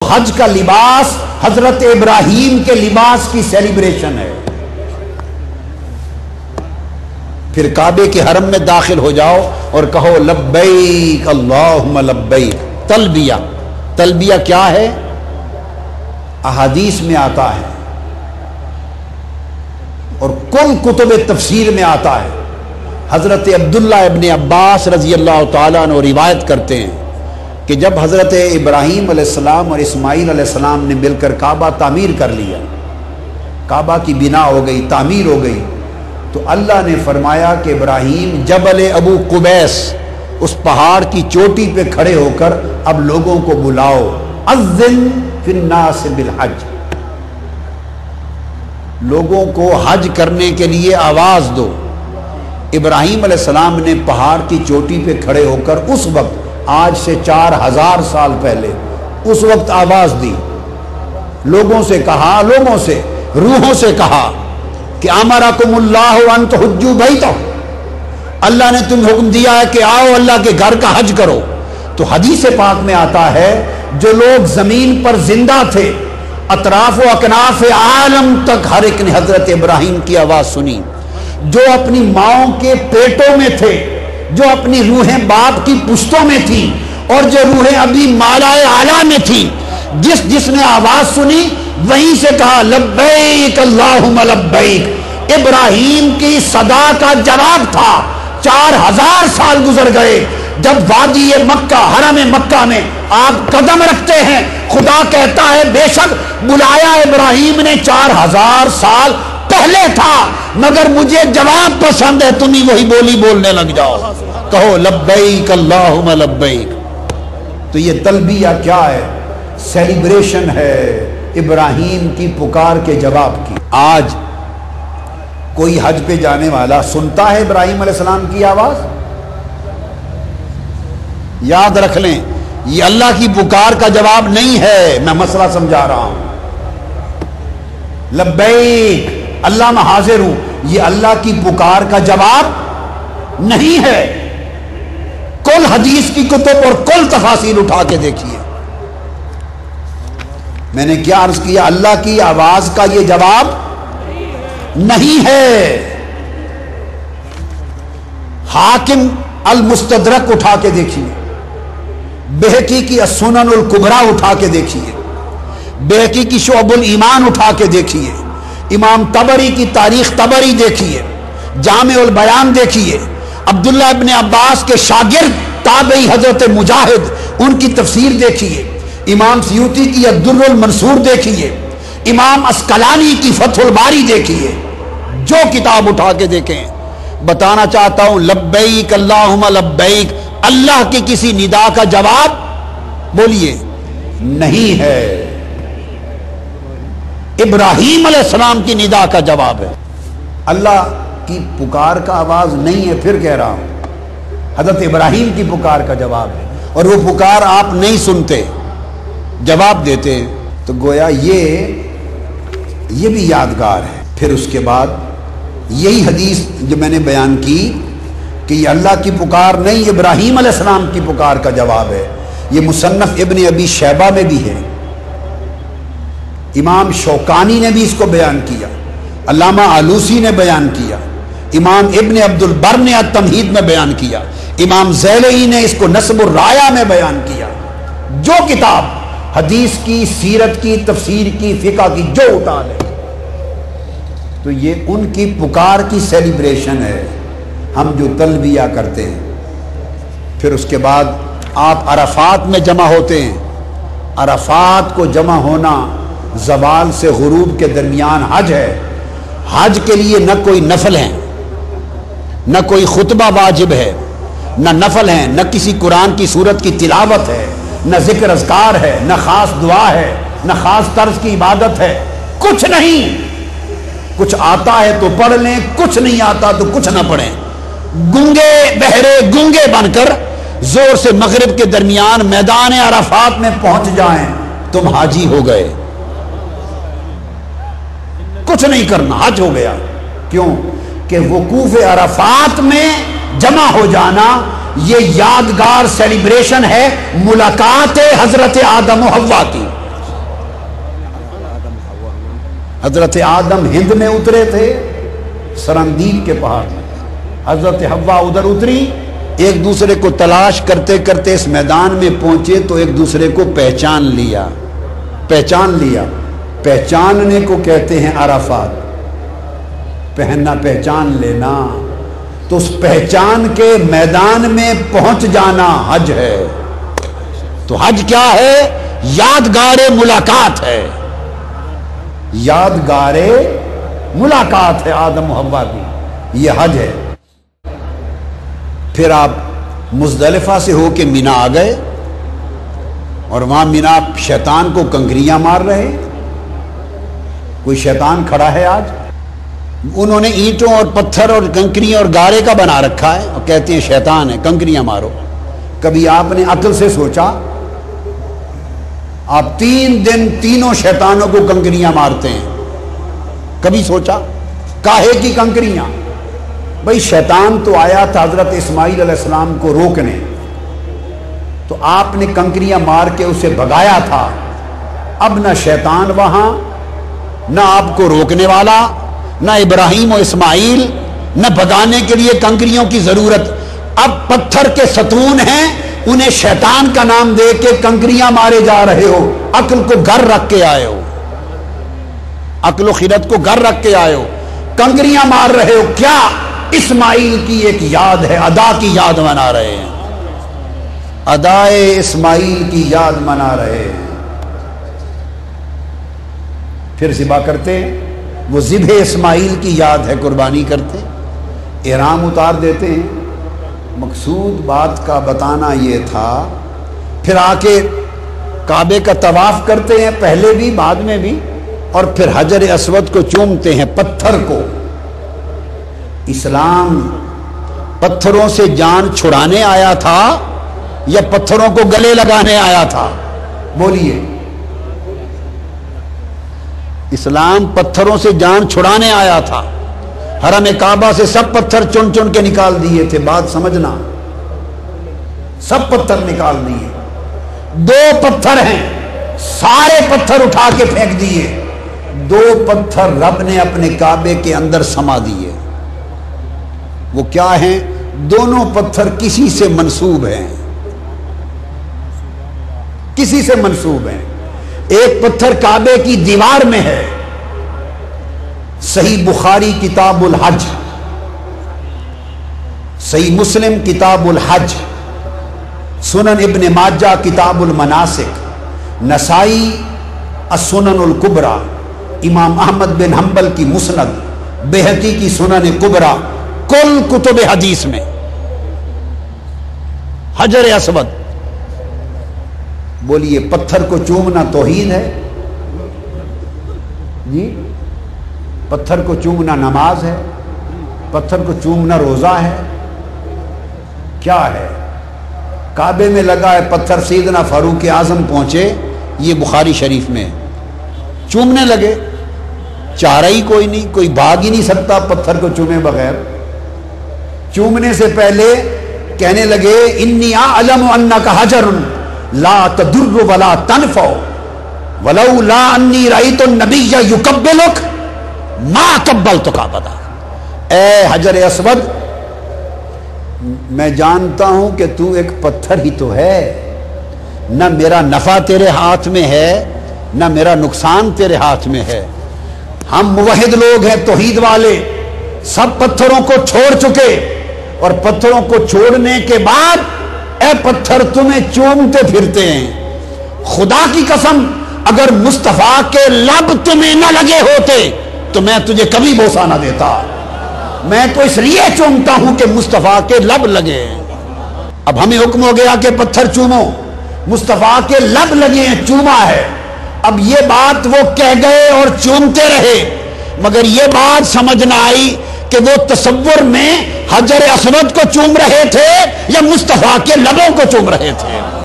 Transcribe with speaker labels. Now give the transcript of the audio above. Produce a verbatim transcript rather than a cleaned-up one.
Speaker 1: حج کا لباس حضرت ابراہیم کے لباس کی سیلیبریشن ہے۔ پھر کعبے کے حرم میں داخل ہو جاؤ اور کہو لبیک اللہم لبیک، تلبیہ۔ تلبیہ کیا ہے؟ احادیث میں آتا ہے اور کل کتب تفسیر میں آتا ہے۔ حضرت عبداللہ ابن عباس رضی اللہ تعالیٰ عنہ روایت کرتے ہیں کہ جب حضرت ابراہیم علیہ السلام اور اسماعیل علیہ السلام نے مل کر کعبہ تعمیر کر لیا، کعبہ کی بنا ہو گئی، تعمیر ہو گئی، تو اللہ نے فرمایا کہ ابراہیم جبل ابو قبیس، اس پہاڑ کی چوٹی پہ کھڑے ہو کر اب لوگوں کو بلاؤ، اذن فی الناس بالحج، لوگوں کو حج کرنے کے لیے آواز دو۔ ابراہیم علیہ السلام نے پہاڑ کی چوٹی پہ کھڑے ہو کر اس وقت، آج سے چار ہزار سال پہلے، اس وقت آواز دی، لوگوں سے کہا، لوگوں سے، روحوں سے کہا کہ امرکم اللہ ان تحجوا بیتہ، اللہ نے تمہیں حکم دیا ہے کہ آؤ اللہ کے گھر کا حج کرو۔ تو حدیث پاک میں آتا ہے جو لوگ زمین پر زندہ تھے، اطراف و اکناف عالم تک ہر ایک نے حضرت ابراہیم کی آواز سنی۔ جو اپنی ماؤں کے پیٹوں میں تھے، جو اپنی روحیں باپ کی پشتوں میں تھی، اور جو روحیں ابھی مالائے اعلیٰ میں تھی، جس جس نے آواز سنی وہیں سے کہا لبیک اللہم لبیک۔ ابراہیم کی صدا کا جواب تھا۔ چار ہزار سال گزر گئے، جب وادی مکہ، حرم مکہ میں آپ قدم رکھتے ہیں، خدا کہتا ہے بے شک بلایا ابراہیم نے چار ہزار سال پہلے تھا، مگر مجھے جواب پسند ہے، تم ہی وہی بولی بولنے لگ جاؤ، کہو لبیک اللہم لبیک۔ تو یہ تلبیہ کیا ہے؟ سیلیبریشن ہے ابراہیم کی پکار کے جواب کی۔ آج کوئی حج پہ جانے والا سنتا ہے ابراہیم علیہ السلام کی آواز؟ یاد رکھ لیں، یہ اللہ کی پکار کا جواب نہیں ہے، میں مسئلہ سمجھا رہا ہوں۔ لبیک اللہ میں حاضر ہوں، یہ اللہ کی پکار کا جواب نہیں ہے۔ کل حدیث کی کتب اور کل تفاسیر اٹھا کے دیکھیے، میں نے کیا عرض کیا؟ اللہ کی آواز کا یہ جواب نہیں ہے۔ حاکم المستدرک اٹھا کے دیکھیے، بہقی کی السنن الکبریٰ اٹھا کے دیکھیے، بہقی کی شعب الایمان اٹھا کے دیکھیے، امام طبری کی تاریخ طبری دیکھیے، جامع البیان دیکھیے، عبداللہ ابن عباس کے شاگرد تابعی حضرت مجاہد، ان کی تفسیر دیکھیے، امام سیوطی کی الدر المنصور دیکھیے، امام اسقلانی کی فتح الباری دیکھیے، جو کتاب اٹھا کے دیکھیں۔ بتانا چاہتا ہوں لبیک اللہم لبیک اللہ کی کسی ندا کا جواب بولیے نہیں ہے، ابراہیم علیہ السلام کی ندا کا جواب ہے۔ اللہ کی پکار کا آواز نہیں ہے، پھر کہہ رہا ہوں حضرت ابراہیم کی پکار کا جواب ہے، اور وہ پکار آپ نہیں سنتے، جواب دیتے ہیں، تو گویا یہ یہ بھی یادگار ہے۔ پھر اس کے بعد یہی حدیث جو میں نے بیان کی کہ یہ اللہ کی پکار نہیں، ابراہیم علیہ السلام کی پکار کا جواب ہے، یہ مصنف ابن ابی شیبہ میں بھی ہے، امام شوکانی نے بھی اس کو بیان کیا، علامہ آلوسی نے بیان کیا، امام ابن عبد البر نے التمہید میں بیان کیا، امام زیلعی نے اس کو نصب الرایہ میں بیان کیا۔ جو کتاب حدیث کی، سیرت کی، تفسیر کی، فقہ کی جو اٹھا لے، تو یہ ان کی پکار کی سیلیبریشن ہے، ہم جو تلبیہ کرتے ہیں۔ پھر اس کے بعد آپ عرفات میں جمع ہوتے ہیں۔ عرفات کو جمع ہونا زوال سے غروب کے درمیان حج ہے۔ حج کے لیے نہ کوئی نفل ہے، نہ کوئی خطبہ واجب ہے، نہ نفل ہے، نہ کسی قرآن کی سورت کی تلاوت ہے، نہ ذکر اذکار ہے، نہ خاص دعا ہے، نہ خاص طرز کی عبادت ہے، کچھ نہیں۔ کچھ آتا ہے تو پڑھ لیں، کچھ نہیں آتا تو کچھ نہ پڑھیں۔ گنگے بہرے گنگے بن کر زور سے مغرب کے درمیان میدان عرفات میں پہنچ جائیں، تم حاجی ہو گئے۔ کچھ نہیں کرنا، حج ہو گیا۔ کیوں کہ وقوف عرفات میں جمع ہو جانا یہ یادگار سیلیبریشن ہے ملاقات حضرت آدم و حوا کی۔ حضرت آدم ہند میں اترے تھے سرندیب کے پہاڑ میں، حضرت حوا ادھر اتری، ایک دوسرے کو تلاش کرتے کرتے اس میدان میں پہنچے تو ایک دوسرے کو پہچان لیا پہچان لیا پہچاننے کو کہتے ہیں عرفات، پہننا پہچان لینا، تو اس پہچان کے میدان میں پہنچ جانا حج ہے۔ تو حج کیا ہے؟ یادگار ملاقات ہے، یادگار ملاقات ہے آدم و حوا کی، یہ حج ہے۔ پھر آپ مزدلفہ سے ہو کے مینا آ گئے اور وہاں مینا شیطان کو کنکریاں مار رہے، کوئی شیطان کھڑا ہے آج؟ انہوں نے اینٹوں اور پتھر اور کنکریاں اور گارے کا بنا رکھا ہے اور کہتے ہیں شیطان ہے، کنکریاں مارو۔ کبھی آپ نے عقل سے سوچا؟ آپ تین دن تینوں شیطانوں کو کنکریاں مارتے ہیں، کبھی سوچا کاہے کی کنکریاں؟ بھئی شیطان تو آیا تھا حضرت اسماعیل علیہ السلام کو روکنے، تو آپ نے کنکریاں مار کے اسے بھگایا تھا، اب نہ شیطان وہاں، نہ آپ کو روکنے والا، نہ ابراہیم و اسماعیل، نہ بھگانے کے لیے کنکریوں کی ضرورت، اب پتھر کے ستون ہیں، انہیں شیطان کا نام دے کے کنکریاں مارے جا رہے ہو، عقل کو گھر رکھ کے آئے ہو، عقل و خیرت کو گھر رکھ کے آئے ہو، کنکریاں مار رہے ہو، کیا اسماعیل کی ایک یاد ہے، ادا کی یاد منا رہے ہیں، ادائے اسماعیل کی یاد منا رہے ہیں۔ پھر ذبح کرتے ہیں، وہ ذبح اسماعیل کی یاد ہے، قربانی کرتے، احرام اتار دیتے ہیں۔ مقصود بات کا بتانا یہ تھا، پھر آ کے کعبے کا طواف کرتے ہیں، پہلے بھی بعد میں بھی، اور پھر حجر اسود کو چومتے ہیں، پتھر کو۔ اسلام پتھروں سے جان چھڑانے آیا تھا یا پتھروں کو گلے لگانے آیا تھا؟ بولیے۔ اسلام پتھروں سے جان چھڑانے آیا تھا، حرم کعبہ سے سب پتھر چن چن کے نکال دیے تھے، بات سمجھنا، سب پتھر نکال دیے، دو پتھر ہیں، سارے پتھر اٹھا کے پھینک دیے، دو پتھر رب نے اپنے کعبے کے اندر سما دیے۔ وہ کیا ہیں؟ دونوں پتھر کسی سے منسوب ہیں، کسی سے منسوب ہیں۔ ایک پتھر کعبے کی دیوار میں ہے، صحیح بخاری کتاب الحج، صحیح مسلم کتاب الحج، سنن ابن ماجہ کتاب المناسک، نسائی السنن الکبریٰ، امام احمد بن حنبل کی مسند، بہقی کی سنن کبریٰ، کل کتب حدیث میں حجر اسود۔ بولیے پتھر کو چومنا توحید ہے؟ جی، پتھر کو چومنا نماز ہے؟ پتھر کو چومنا روزہ ہے؟ کیا ہے؟ کعبے میں لگا ہے پتھر، سیدنا فاروق اعظم پہنچے، یہ بخاری شریف میں، چومنے لگے، چارہ ہی کوئی نہیں، کوئی بھاگ ہی نہیں سکتا پتھر کو چومے بغیر۔ چومنے سے پہلے کہنے لگے انی اعلم انک حجر لا تضر ولا تنفع ولولا انی رأیت النبی یقبلک ما قبلتک ابدا۔ اے حجر اسود، میں جانتا ہوں کہ تو ایک پتھر ہی تو ہے، نہ میرا نفع تیرے ہاتھ میں ہے نہ میرا نقصان تیرے ہاتھ میں ہے۔ ہم موحد لوگ ہیں، توحید والے، سب پتھروں کو چھوڑ چکے، اور پتھروں کو چھوڑنے کے بعد اے پتھر تمہیں چومتے پھرتے ہیں۔ خدا کی قسم اگر مصطفیٰ کے لب تمہیں نہ لگے ہوتے تو میں تجھے کبھی بوسہ نہ دیتا، میں تو اس لیے چومتا ہوں کہ مصطفیٰ کے لب لگے۔ اب ہمیں حکم ہو گیا کہ پتھر چومو، مصطفیٰ کے لب لگے ہیں، چوما ہے۔ اب یہ بات وہ کہہ گئے اور چومتے رہے، مگر یہ بات سمجھ نہ آئی کہ وہ تصور میں حجر اسود کو چوم رہے تھے یا مصطفیٰ کے لبوں کو چوم رہے تھے۔